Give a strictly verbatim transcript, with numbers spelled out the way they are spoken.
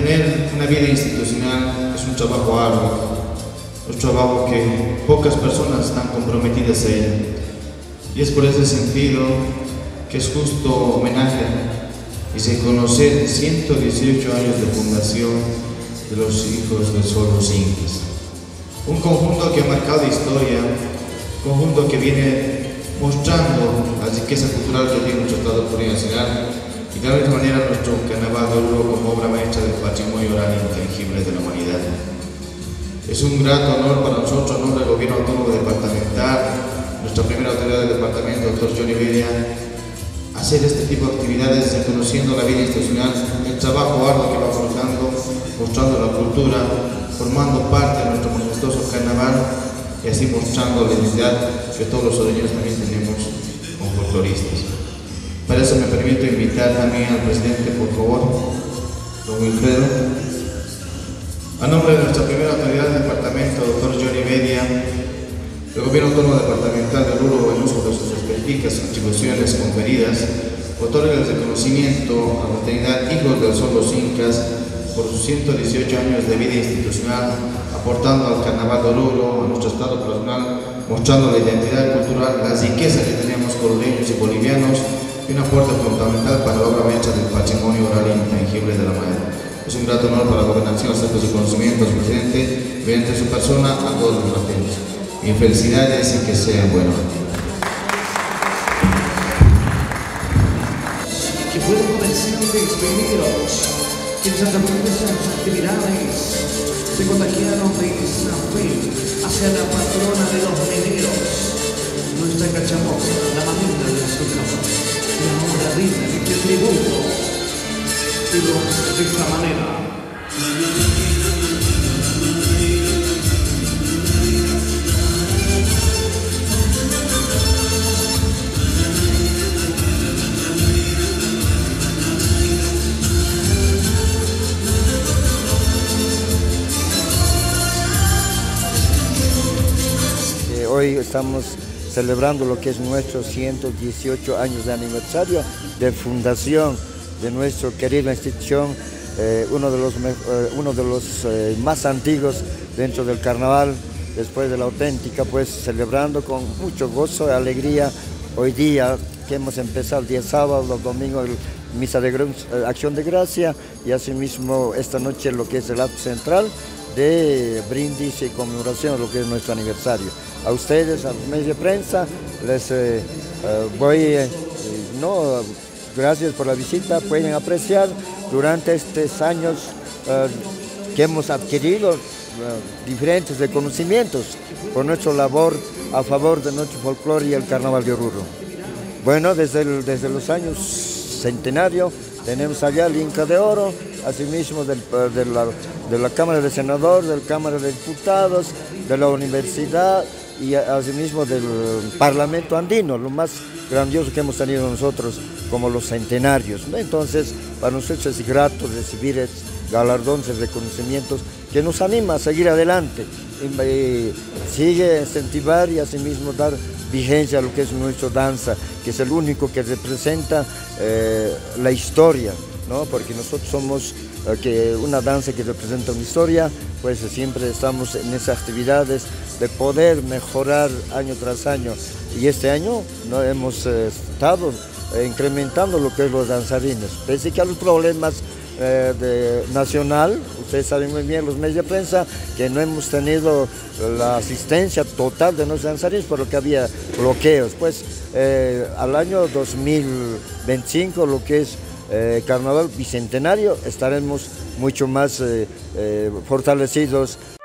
Tener una vida institucional es un trabajo arduo, un trabajo que pocas personas están comprometidas a él. Y es por ese sentido que es justo homenaje y se conocer ciento dieciocho años de fundación de los Hijos del Sol, los Incas. Un conjunto que ha marcado historia, un conjunto que viene mostrando la riqueza cultural que tiene nuestro Estado plurinacional y de la misma manera nuestro Carnaval de Oruro como obra maestra del patrimonio oral intangible de la humanidad. Es un grato honor para nosotros, en nombre del Gobierno Autónomo Departamental, nuestra primera autoridad del departamento, doctor Johnny Bedia, hacer este tipo de actividades reconociendo la vida institucional, el trabajo arduo que va afrontando, mostrando la cultura, formando parte de nuestro majestuoso carnaval y así mostrando la identidad que todos los oreños también tenemos como folcloristas. Para eso me permito invitar también al presidente, por favor, don Wilfredo. A nombre de nuestra primera autoridad del departamento, doctor Johnny Bedia, el Gobierno Autónomo Departamental de Oruro, en uso de sus específicas atribuciones conferidas, otorga el reconocimiento a la fraternidad Hijos del Sol, los Incas, por sus ciento dieciocho años de vida institucional, aportando al Carnaval de Oruro, a nuestro Estado personal, mostrando la identidad cultural, la riqueza que tenemos coloreños y bolivianos, y un aporte fundamental para la obra maestra del patrimonio oral intangible de la madre. Es un grato honor para la gobernación hacer su conocimiento, su presidente, mediante su persona, a todos los norteños. Y felicidades y que sea bueno. Que pueden comenzar a despedirlos, que exactamente sus actividades se contagiaron de esa fe hacia la patrona de los mineros, nuestra Cachamoca, la mamita de su cama. Y ahora rinde este tributo y lo hace de esta manera. Hoy estamos celebrando lo que es nuestro ciento dieciocho años de aniversario de fundación de nuestra querida institución, eh, uno de los, eh, uno de los eh, más antiguos dentro del carnaval, después de la auténtica, pues celebrando con mucho gozo y alegría hoy día que hemos empezado el día sábado, los domingos, el misa de eh, acción de gracia y asimismo esta noche lo que es el acto central de brindis y conmemoración de lo que es nuestro aniversario. A ustedes, a los medios de prensa, les eh, eh, voy, eh, no, gracias por la visita, pueden apreciar durante estos años eh, que hemos adquirido eh, diferentes reconocimientos por nuestra labor a favor de nuestro folclore y el Carnaval de Oruro. Bueno, desde, el, desde los años centenario tenemos allá el Inca de Oro, asimismo del, de, la, de la Cámara de Senadores, de la Cámara de Diputados, de la Universidad y asimismo del Parlamento Andino, lo más grandioso que hemos tenido nosotros como los centenarios, ¿no? Entonces, para nosotros es grato recibir estos galardones, reconocimientos que nos anima a seguir adelante, y, y sigue incentivar y asimismo dar vigencia a lo que es nuestra danza, que es el único que representa eh, la historia, ¿no? Porque nosotros somos eh, que una danza que representa una historia, pues siempre estamos en esas actividades de poder mejorar año tras año. Y este año no hemos eh, estado eh, incrementando lo que es los danzarines. Pese que a los problemas eh, de, nacional, ustedes saben muy bien, los medios de prensa, que no hemos tenido la asistencia total de los danzarines por lo que había bloqueos. Pues eh, al año dos mil veinticinco, lo que es Eh, Carnaval Bicentenario, estaremos mucho más eh, eh, fortalecidos